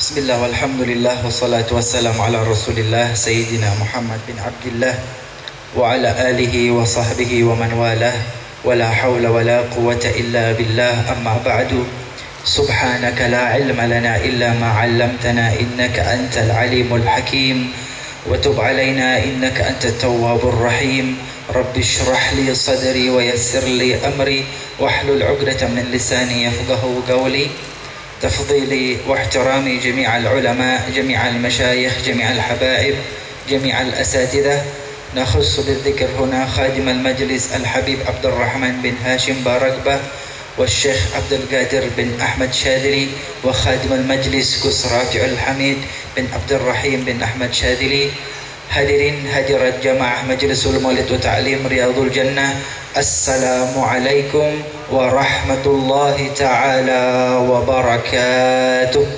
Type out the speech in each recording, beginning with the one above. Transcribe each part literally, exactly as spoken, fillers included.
Bismillah walhamdulillah wassalatu wassalamu ala rasulillah Sayyidina Muhammad bin Abdillah wa ala alihi wa sahbihi wa man walah wa la hawla wa la quwwata illa billah amma ba'du. Subhanaka la ilma lana illa ma 'allamtana innaka antal alimul hakim wa tub alaina innaka antat tawwabur rahim. Rabbi shrah li sadri wa yassir li amri wahlul 'uqdatam min lisani yafqahu qawli. تفضيلي واحترامي جميع العلماء جميع المشايخ جميع الحبائب جميع الأساتذة. نخص بالذكر هنا خادم المجلس الحبيب عبد الرحمن بن هاشم بارقبة والشيخ عبد القادر بن أحمد شاذلي وخادم المجلس قس رافع الحميد بن عبد الرحيم بن أحمد شاذلي. Hadirin hadirat jamaah Majlisul Maulid wa Ta'lim Riyadhul Jannah, Assalamualaikum warahmatullahi ta'ala wabarakatuh.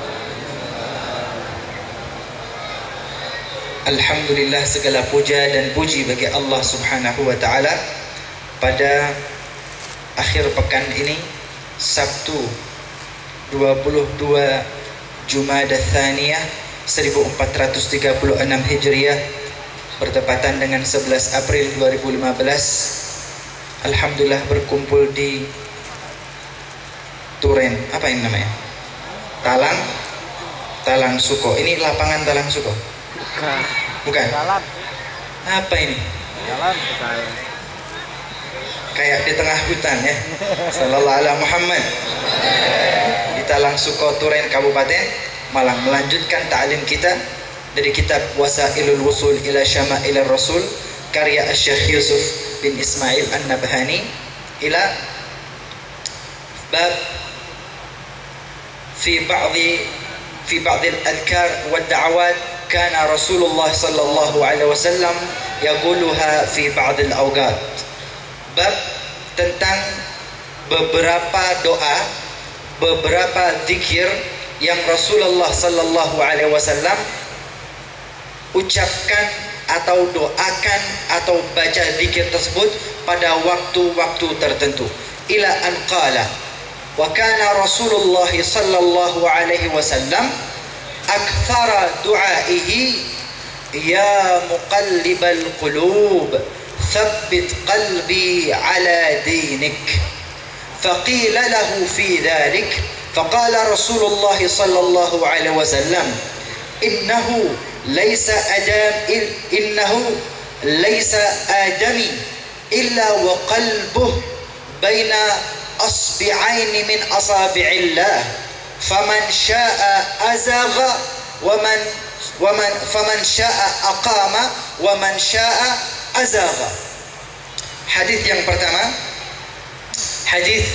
Alhamdulillah, segala puja dan puji bagi Allah Subhanahu wa ta'ala. Pada akhir pekan ini, Sabtu dua puluh dua Jumadah Tsaniyah seribu empat ratus tiga puluh enam Hijriah, bertepatan dengan sebelas April dua ribu lima belas. Alhamdulillah berkumpul di Turen, apa ini namanya? Talang Talang Suko. Ini lapangan Talang Suko? Bukan. Bukan. Jalan. Apa ini? Jalan. Kayak di tengah hutan ya. Sallallahu alaihi Muhammad. Di Talang Suko, Turen, Kabupaten Malang, melanjutkan ta'lim kita dari kitab Wasailul Wusul ila Syama'il Rasul karya Syekh Yusuf bin Ismail An-Nabhani ila bab fi ba'dhi fi ba'dhi al-adhkar wa ad-da'awat kana Rasulullah sallallahu alaihi wasallam yaquluha fi ba'dhi al-awqat. Bab tentang beberapa doa, beberapa zikir yang Rasulullah sallallahu alaihi wasallam ucapkan atau doakan atau baca zikir tersebut pada waktu-waktu tertentu. Ila an qala wa kana Rasulullah sallallahu alaihi wasallam akthara du'aihi ya muqallibal qulub thabbit qalbi ala dinik. Faqila lahu fi dhalik فقال رسول الله صلى الله عليه وسلم إنه ليس آدم إنه ليس آدمي إلا وقلبه بين أصبعين من أصابع الله فمن شاء أزاغ ومن ومن فمن شاء أقام ومن شاء أزاغ. Hadis yang pertama, hadis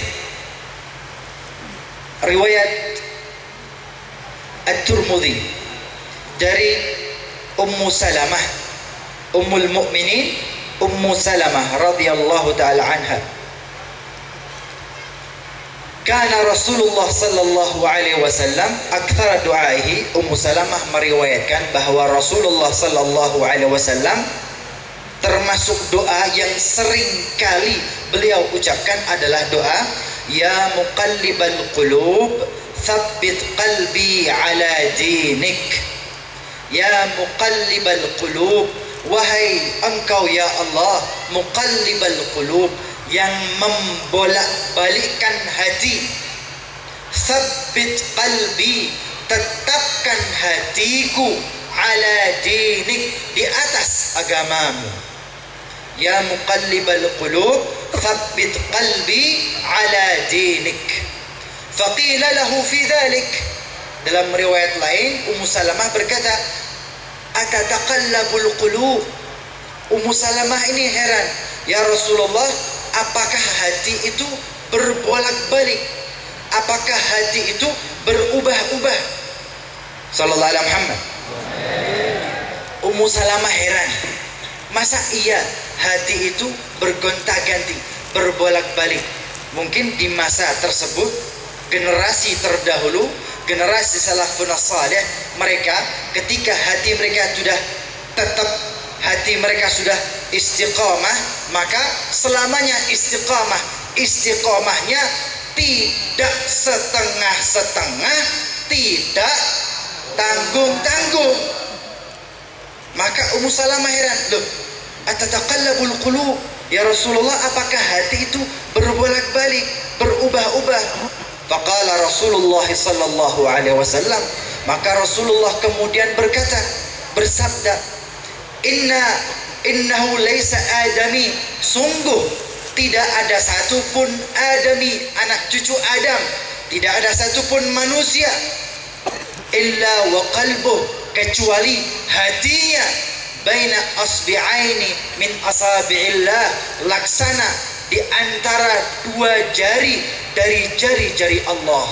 riwayat At-Tirmidzi dari Ummu Salamah Ummul Mukminin Ummu Salamah radhiyallahu taala anha. Kana Rasulullah sallallahu alaihi wasallam aktsara du'aihi. Ummu Salamah meriwayatkan bahwa Rasulullah sallallahu alaihi wasallam termasuk doa yang sering kali beliau ucapkan adalah doa ya muqallibal qulub thabbit qalbi ala dinik. Ya muqallibal qulub, wahai engkau ya Allah muqallibal qulub, yang membolak-balikkan hati. Thabbit qalbi, tetapkan hatiku ala dinik, di atas agamamu. Ya muqallibal qulub thabbit qalbi ala dinik. Faqila lahu fi dhalik. Dalam riwayat lain Ummu Salamah berkata, atataqallabul qulub. Ummu Salamah ini heran, ya Rasulullah, apakah hati itu berbolak-balik? Apakah hati itu berubah-ubah? Sallallahu alaihi Muhammad. Ummu Salamah heran, masa iya hati itu bergonta-ganti, berbolak-balik? Mungkin di masa tersebut generasi terdahulu, generasi salafun salih, mereka ketika hati mereka sudah tetap, hati mereka sudah istiqamah, maka selamanya istiqamah. Istiqamahnya tidak setengah-setengah, tidak tanggung-tanggung. Maka Ummu Salamah heran, loh, atataqallabul qulub ya Rasulullah, apakah hati itu berbolak-balik, berubah-ubah? Faqala Rasulullah sallallahu alaihi wasallam, maka Rasulullah kemudian berkata, bersabda, inna innahu laisa adami, sungguh tidak ada satupun adami, anak cucu Adam, tidak ada satupun manusia, illa wa qalbuh, kecuali hatinya, baina asbi'aini min asabi'illah, laksana di antara dua jari dari jari-jari Allah.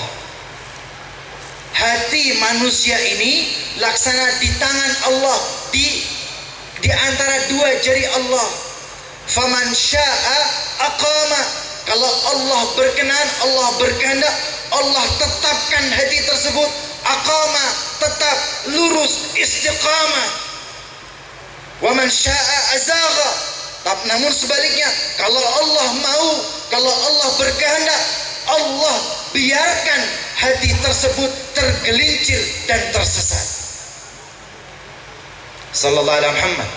Hati manusia ini laksana di tangan Allah, di di antara dua jari Allah. Faman syaa aqama, kalau Allah berkenan, Allah berkehendak, Allah tetapkan hati tersebut, aqama, tetap lurus, istiqamah. Wa man syaa azagha, namun sebaliknya, kalau Allah mau, kalau Allah berkehendak, Allah biarkan hati tersebut tergelincir dan tersesat. Sallallahu alaihi Muhammad.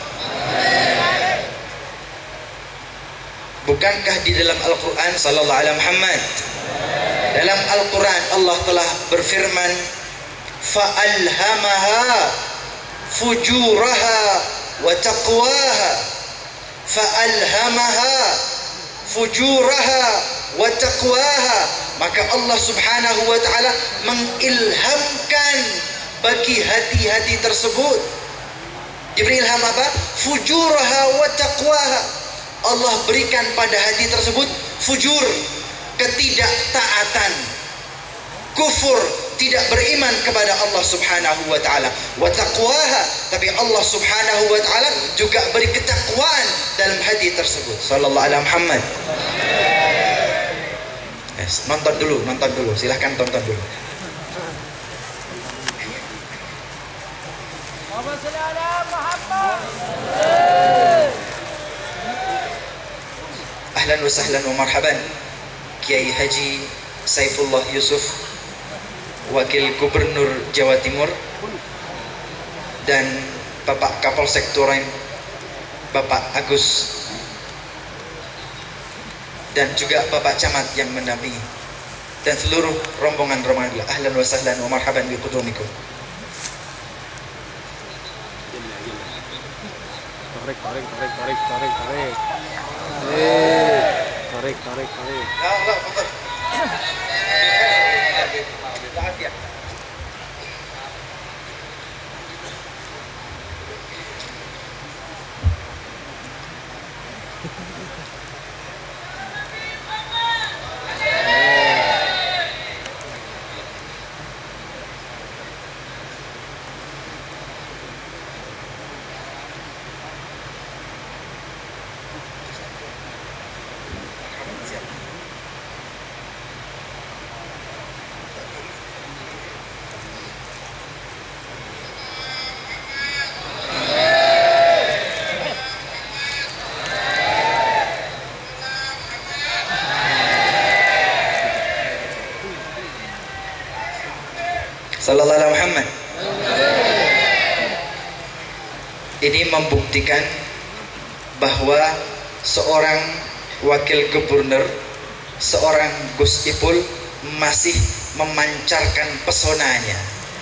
Bukankah di dalam Al-Quran sallallahu alaihi Muhammad, dalam Al-Quran Allah telah berfirman, fa'alhamaha fujuraha wa taqwaha, fa'alhamaha fujuraha wa taqwaha, maka Allah subhanahu wa ta'ala mengilhamkan bagi hati-hati tersebut. Diberi ilham apa? Fujuraha wa taqwaha, Allah berikan pada hati tersebut fujur, ketidaktaatan, kufur, tidak beriman kepada Allah subhanahu wa ta'ala. Wa taqwaha, tapi Allah subhanahu wa ta'ala juga beri ketakwaan dalam hati tersebut. Sallallahu alaihi Muhammad. Yes, nonton dulu, nonton dulu, silahkan tonton dulu. Ahlan wa sahlan wa marhaban Kiai Haji Saifullah Yusuf, Wakil Gubernur Jawa Timur, dan Bapak Kapolsek Turen Bapak Agus, dan juga Bapak Camat yang mendampingi, dan seluruh rombongan-rombongan. Ahlan wa sahlan wa marhaban bi qudumikum. Tarik, tarik, tarik, tarik, tarik, tarik. Tarik, tarik, tarik. La, la, fadal. Afiyah. Sallallahu alaihi Muhammad. Ini membuktikan bahwa seorang wakil gubernur, seorang Gus Ipul masih memancarkan pesonanya,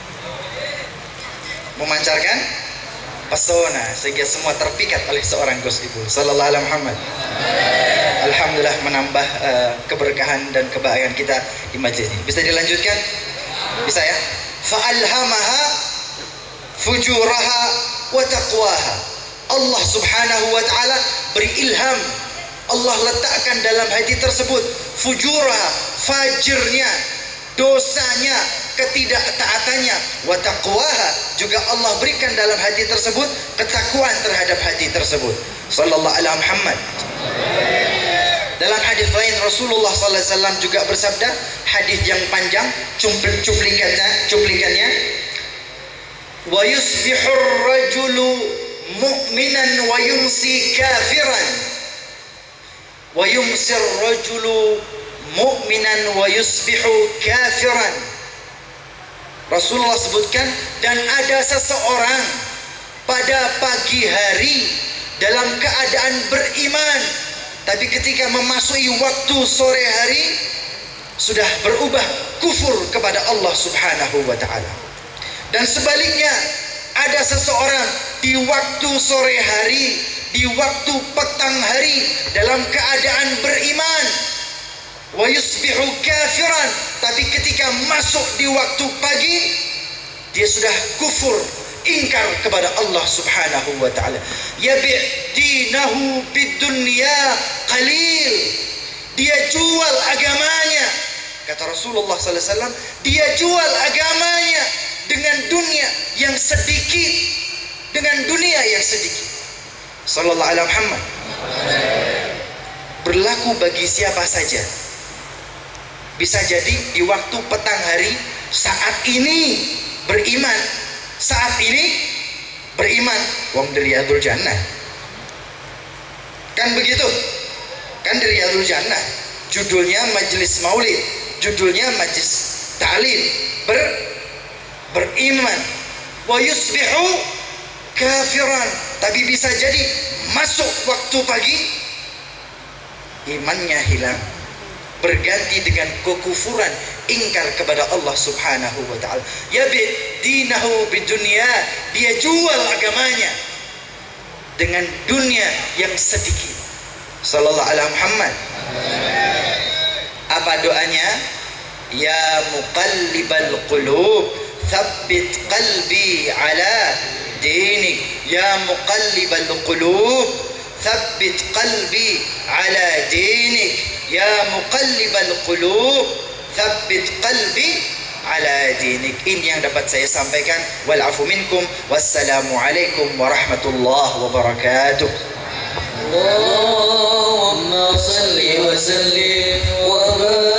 memancarkan pesona sehingga semua terpikat oleh seorang Gus Ipul. Sallallahu alaihi Muhammad. Alhamdulillah menambah uh, keberkahan dan kebahagiaan kita di majlis ini. Bisa dilanjutkan? Bisa ya? Fa'alhamaha fujuraha wa taqwaha. Allah subhanahu wa ta'ala beri ilham, Allah letakkan dalam hati tersebut fujuraha, fajirnya, dosanya, ketidaktaatannya, wa taqwaha, juga Allah berikan dalam hati tersebut ketakwaan terhadap hati tersebut. Sallallahu alaihi Muhammad. Dalam hadis lain Rasulullah sallallahu alaihi wasallam juga bersabda, hadis yang panjang, cuplikannya, cuplikannya, wa yusbihur rajulu mu'minan wa yumsi kafiran, wa yumsir rajulu mu'minan wa yusbihu kafiran. Rasulullah sebutkan, dan ada seseorang pada pagi hari dalam keadaan beriman, tapi ketika memasuki waktu sore hari sudah berubah kufur kepada Allah Subhanahu wa ta'ala. Dan sebaliknya, ada seseorang di waktu sore hari, di waktu petang hari dalam keadaan beriman, wa yusbihu kafiran, tapi ketika masuk di waktu pagi dia sudah kufur, ingkar kepada Allah Subhanahu wa ta'ala. Yabi' dinahu bidunya qalil, dia jual agamanya, kata Rasulullah sallallahu alaihi wasallam, dia jual agamanya dengan dunia yang sedikit, dengan dunia yang sedikit. Sallallahu alaihi Muhammad. Berlaku bagi siapa saja. Bisa jadi di waktu petang hari, saat ini beriman, saat ini beriman, wong dari Riyadul Jannah. Kan begitu? Kan dari Riyadul Jannah. Judulnya majelis maulid, judulnya majelis ta'lim, ber beriman. Wa yusbihu kafiran, tapi bisa jadi masuk waktu pagi imannya hilang, berganti dengan kekufuran, ingkar kepada Allah Subhanahu wa ta'ala. Yabi dinahu bidunya, dia jual agamanya dengan dunia yang sedikit. Sallallahu alaihi Muhammad. Apa doanya? Ya muqallibal qulub, tsabbit qalbi ala dinik. Ya muqallibal qulub, tsabbit qalbi ala dinik. Ya muqallibal qulub, tsabbit qalbi ala dinik. Ini yang dapat saya sampaikan. Wal afu minkum. Wassalamu alaikum warahmatullahi wabarakatuh. Allahumma salli wa sallim wa barik